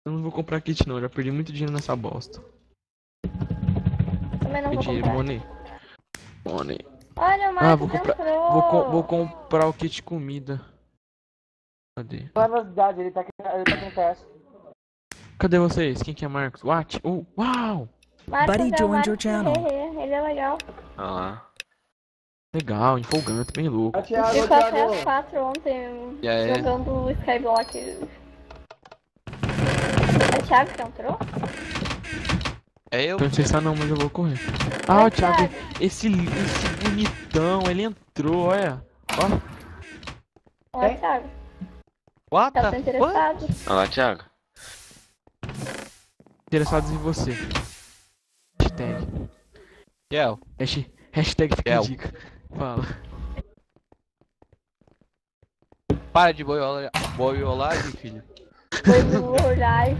Eu não vou comprar kit não, eu já perdi muito dinheiro nessa bosta. Também não vou Perdi comprar. money. Money. Olha, o Ah, Marcos vou comprar. entrou. Vou comprar o kit comida. Cadê? Não é novidade, ele tá aqui no teste. Cadê vocês? Quem que é Marcos? What? Oh, uau! Marcos Buddy é o joined your Marcos channel. Hehe, ele é legal. Olha lá. Legal, empolgante, bem louco. Ô, A Thiago, gente ô, ficou até Thiago. às 4 ontem E aí? jogando Skyblock. É o Thiago que entrou? É eu? Eu não sei se tá não, mas eu vou correr. Ah, Oi, o Thiago, Thiago. esse bonitão, ele entrou, olha. Ó, Oi, Thiago. What Tá the interessado? Olha lá, Thiago. interessados em você. Hashtag. Kel. Hashtag fica a Kel. dica. Fala. Para de boiolagem, filho. Foi do Horizon.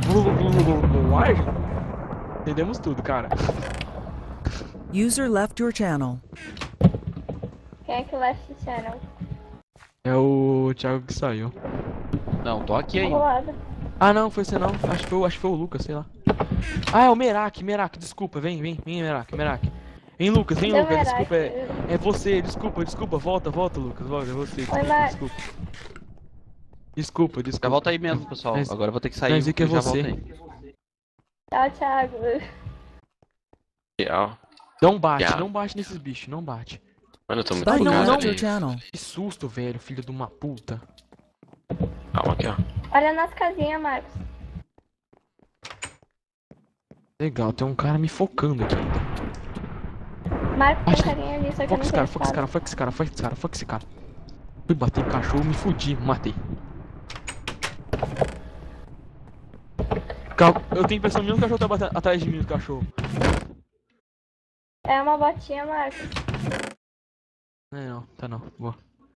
Entendemos tudo, cara. User left your channel. Quem é que left channel? É o Thiago que saiu. Não, tô aqui ainda. Rolada. Ah, não, foi você não. Acho que foi o Lucas, sei lá. Ah, é o Merak, desculpa. Vem, Merak. Vem, Lucas, Cadê o Merak? desculpa. É você, desculpa. Volta, Lucas. Volta, é você, Oi, Mar... Desculpa. Já volta aí mesmo, pessoal. Mas- Agora eu vou ter que sair. mas é que é já você. volto aí. Tchau, Thiago. Tchau. Não bate, Yeah. não bate nesses bichos, não bate. Mano, eu tô muito Buddy não, bugado não. left your ali. channel. Que susto, velho, filho de uma puta. Calma aqui, ó. Olha nas casinhas, Marcos. Legal, tem um cara me focando aqui. Marcos tem Acho- carinha ali, só que Foca não esse tem cara, espada. foca esse cara. Fui bater em cachorro, me fudi, matei. Eu tenho a impressão que o cachorro tá batendo atrás de mim, o cachorro. É uma botinha, Marcos. Não, tá não, boa.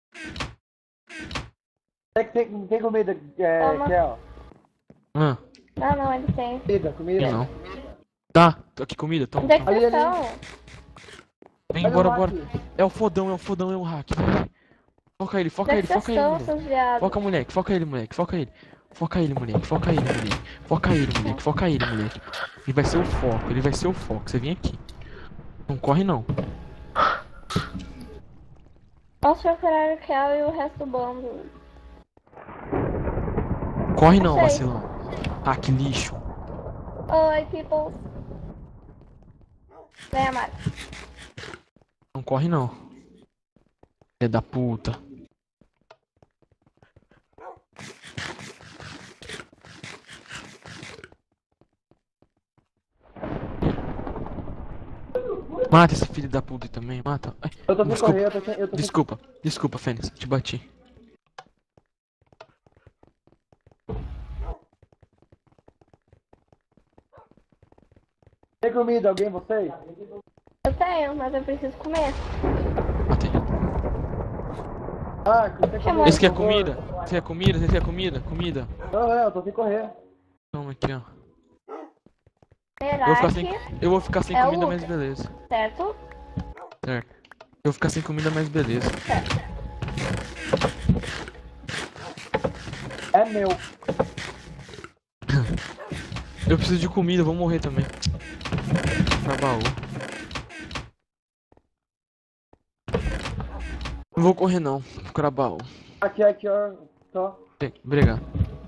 Tem comida, Toma. Kel? Ah, Não, ele tem. Comida. eu não. Tá, tô aqui comida, toma. Onde é que Ali, vocês ali. estão? Vem, Olha bora. o Mac. É o fodão, é o hack, vai. Foca ele, Onde é que vocês estão, moleque. seus viados? Foca ele, moleque. Foca ele, moleque. Ele vai ser o foco. Você vem aqui. Não corre, não. Vamos procurar o Kel e o resto do bando. Corre, não, Sei. vacilão. Hack lixo. Oi, people. Vem, Marcos. Não corre, não. É da puta. Mata esse filho da puta aí também, mata. Ai, Eu tô sem desculpa. correr, eu tô sem... Desculpa, Fênix, te bati. Tem comida, alguém, vocês? Eu tenho, mas eu preciso comer. Matei. Ah, tem Chamou. comida. Esse quer por favor. comida? Você quer comida? Comida. Não, eu tô sem correr. Toma aqui, ó. Merak, Eu vou ficar sem É o comida, Lucas. mas beleza. certo? Certo. Eu vou ficar sem comida, mas beleza. É meu. Eu preciso de comida, eu vou morrer também. Pra baú. Não vou correr não, vou pra baú. Aqui, ó. Tô. Obrigado.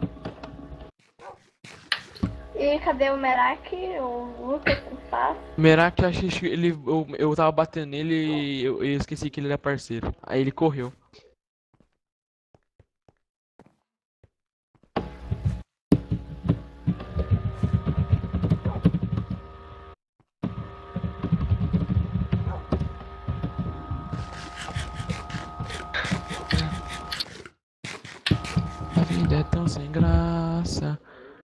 E cadê o Merak? O Lucas que faz? Merak, eu achei que eu tava batendo nele e eu esqueci que ele era parceiro. Aí ele correu. A vida é tão sem graça.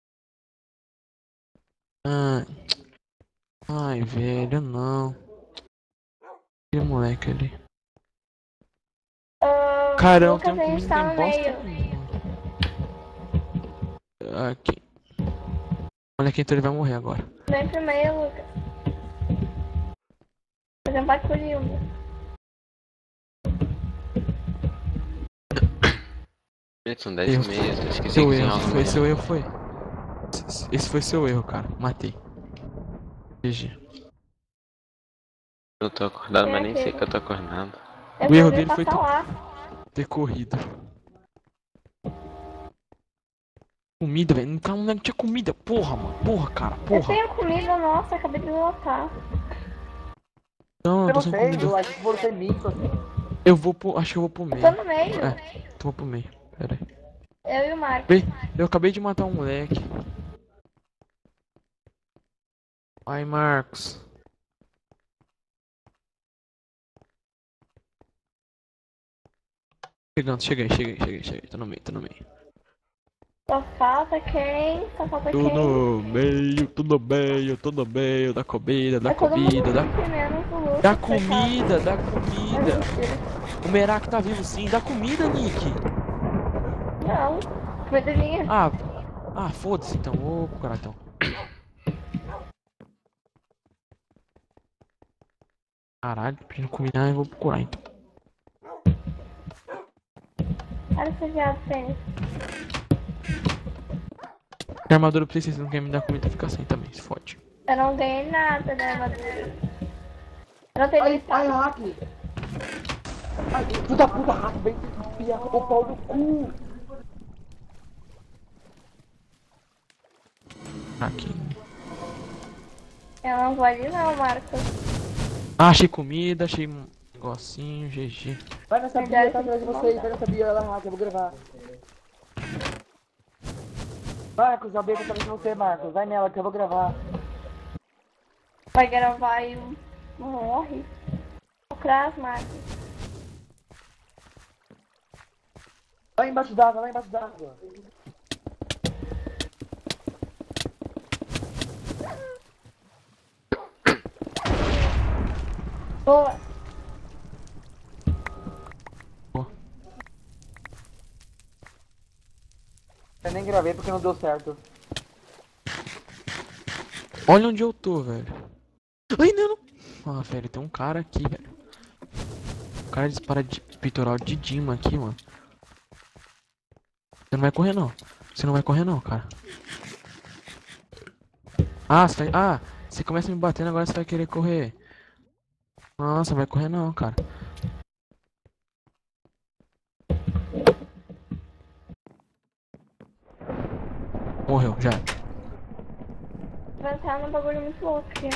Ai, velho, não. Aquele moleque ali. Caramba, Lucas, tem a gente tá no bosta meio. nenhuma. Aqui. Moleque, então ele vai morrer agora. Vem pro meio, Lucas. Fazer um bagulho. São 10 Eu- meses, esqueci Seu que tinha erro, aula foi amanhã. seu erro, foi. esse foi seu erro, cara. Matei. GG. Eu tô acordado, mas nem sei que eu tô acordado. O erro resolvi dele foi passar lá. ter corrido. Comida, velho. Não tinha comida. Porra, mano. Porra, cara. Eu Porra. tenho comida, nossa, acabei de voltar. Não, eu Eu tô não sem sei, comida. eu acho que você misto assim. Eu vou pro. Acho que eu vou pro meio. Tô no meio. Tô pro meio. Pera aí. Eu e o Marcos. Bem, eu acabei de matar um moleque. Ai, Marcos. Chegando, cheguei. Tô no meio, tô no meio. Só falta quem? Só falta Tô quem? no meio, tô no meio da comida, da É todo mundo comida, da. aqui, menos o Lucas, Da coitado. comida, da É comida. mentira. O Merak tá vivo sim. Da comida, Nick. Não, comida minha. Foda-se então. Vou procurar então. Caralho, pedindo comida, eu vou procurar então. Olha esse viado, Fênix. A armadura pra vocês não querem me dar comida, fica sem também, se fode. Eu não ganhei nada da armadura. Eu não tenho Ai, limitado. hack! Ai, filho da puta, hack, vem enfiar o pau no cu! Aqui. Eu não vou ali não, Marcos. Achei comida, achei um negocinho, GG. Vai nessa bia, tá atrás de vocês, vai nessa bia, ela hack, eu vou gravar. Marcos, a bia tá atrás de você, Marcos, vai nela que eu vou gravar. Vai gravar e morre. O Cras, Marcos. Lá embaixo d'água, lá embaixo d'água. Boa. Eu nem gravei porque não deu certo. Olha onde eu tô, velho. Ai, não. Ah, velho, tem um cara aqui, velho. O cara dispara de peitoral de Dima aqui, mano. Você não vai correr não. Você não vai correr não, cara. Você começa me batendo, agora você vai querer correr. Nossa, vai correr não, cara. Morreu, já. Vai entrar num bagulho muito louco aqui.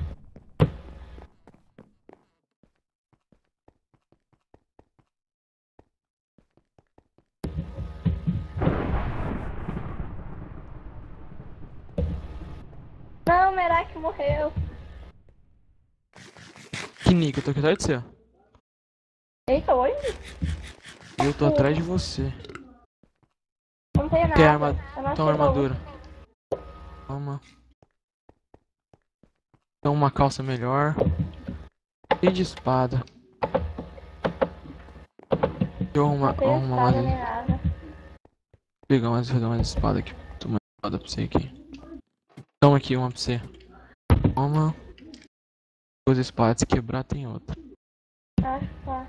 Não, o Merak morreu. Que Nick, eu tô aqui atrás de você, ó. Eita, oi? E eu tô atrás de você. Não tem nada. Quer Eu não Toma achei armadura. Toma. Toma uma calça melhor. E de espada. Deixa eu Não tem arrumar espada nem mais. nada. Pegar umas espada aqui. Toma uma espada pra você aqui. Toma aqui uma pra você. Toma. Duas espadas, se quebrar tem outra. Acho que tá.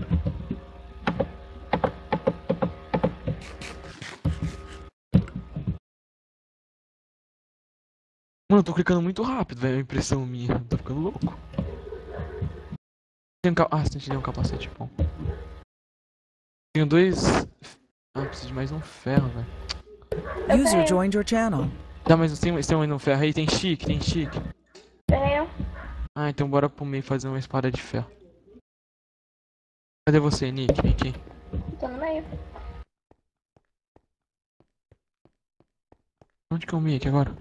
Mano, eu tô clicando muito rápido, velho. É impressão minha. Eu tô ficando louco. Você tem um capacete bom. Tenho dois. Preciso de mais um ferro, velho. User joined your channel. Tá, mas tem mais um ferro aí? Tem chique. Tenho. Então bora pro meio fazer uma espada de ferro. Cadê você, Nick? Vem aqui. Tô no meio. Onde que é o meio aqui agora?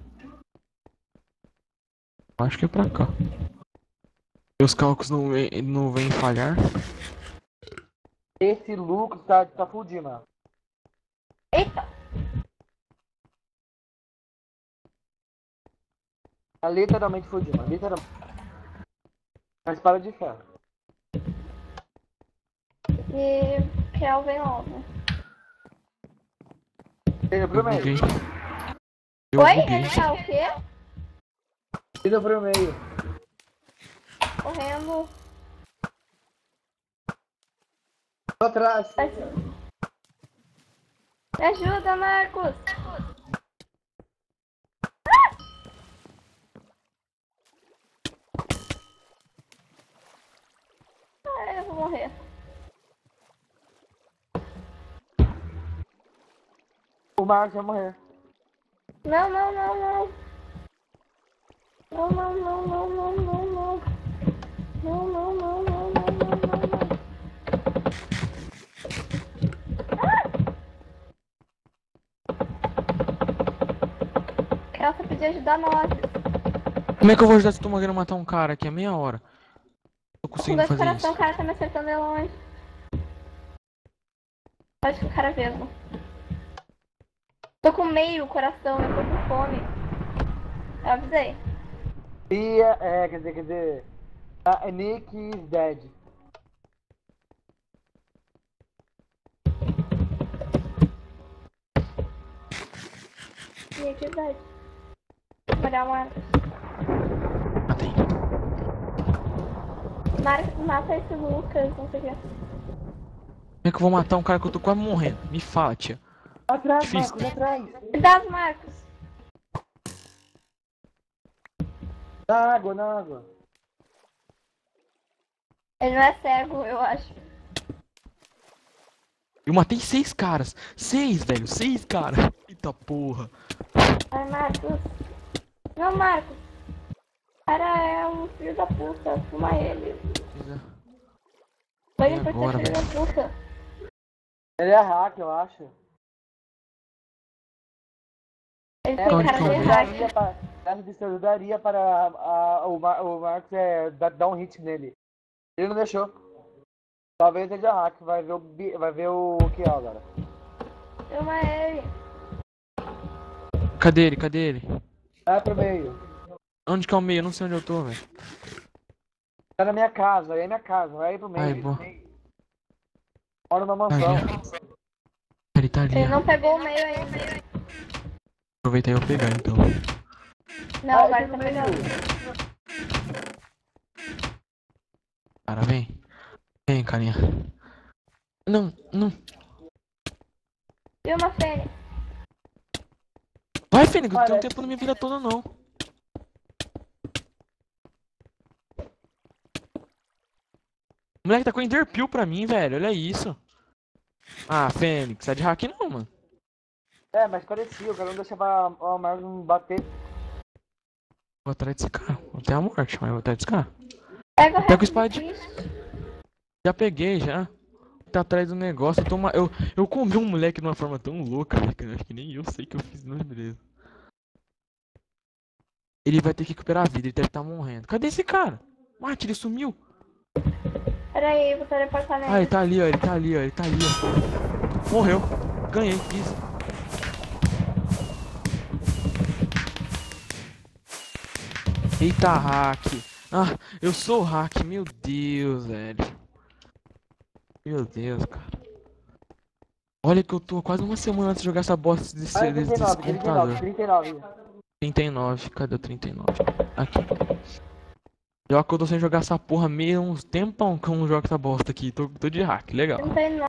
Acho que é pra cá. Meus cálculos não vêm falhar. Esse Lucas tá fudido, mano. Eita. Tá literalmente fudido, mano. Literalmente. A espada de ferro. E Kelvin logo. Tira pro meio. Buguei. Eu Oi? buguei. Ele tá o quê? Tira pro meio. Correndo. Tô atrás. Me ajuda, Marcos. O Marcos vai morrer. Não, não, não, não. Não, não, não, não, não, não, não. Não, não, não, não, não, não, não. Elsa podia ajudar nós. Como é que eu vou ajudar se eu tô querendo matar um cara aqui? É meia hora. Tô Com conseguindo 2 fazer coração, o isso. cara tá me acertando de longe. Acho que o cara mesmo. Tô com meio coração, eu tô com fome. Eu avisei. Quer dizer. A Nick is dead. E aqui, verdade. Vou olhar o Marcos. Matei. Mata esse Lucas, não sei o que. Como é que eu vou matar um cara que eu tô quase morrendo? Me fala, tia. Atrás, Difícil. Marcos, atrás. Cuidado, Marcos. Na água, na água. Ele não é cego, eu acho. Eu matei 6 caras. 6, velho. 6 caras. Eita porra. Ai, Marcos. Não, Marcos. O cara é um filho da puta. Fuma ele. Foi E por agora, ser filho da puta. Ele é hack, eu acho. Ele Onde tem cara que eu de vi? hack. Essa distância daria para o Marcos dar um hit nele. Ele não deixou. Talvez seja hack, vai ver o que é agora. Fuma ele. Cadê ele? Cadê ele? Vai pro meio. Onde que é o meio? Eu não sei onde eu tô, velho. Tá na minha casa, aí é minha casa, vai aí pro meio. Ai, boa. Mora numa Ai, mansão. Ele tá ali. Ele Ó. não pegou o meio ainda. Aproveita aí eu pegar, então. Não, agora ele tá no pegando. meio. Cara, vem. Vem, carinha. Não, não. E uma fênix? Vai, Fênix, não tenho Parece. tempo na minha vida toda, não. O moleque tá com Enderpeel pra mim, velho. Olha isso. Ah, Fênix, é de hack não, mano. É, mas parecia, o cara não deixava o Marcos me bater. Vou atrás desse cara. Vou ter a morte, mas vou atrás desse cara. Pega o Pega o resto espadinho. do bicho. Já peguei, já. Tá atrás do negócio. Eu comi um moleque de uma forma tão louca, velho, que eu acho que nem eu sei que eu fiz, não, beleza. Ele vai ter que recuperar a vida, ele deve estar morrendo. Cadê esse cara? Mate, ele sumiu. Pera aí, vou teleportar Ah, nele. ele tá ali, ó, ele tá ali, ó, ele tá ali, ó. Morreu. Ganhei, isso. Eita, hack. Ah, eu sou hack, meu Deus, velho. Meu Deus, cara. Olha que eu tô quase uma semana antes de jogar essa bosta desse, Ah, desse 39, computador. 39. 39, cadê o 39? Aqui. Pior que eu tô sem jogar essa porra meio uns tempão que eu não jogo essa bosta aqui. Tô de hack, legal. 39.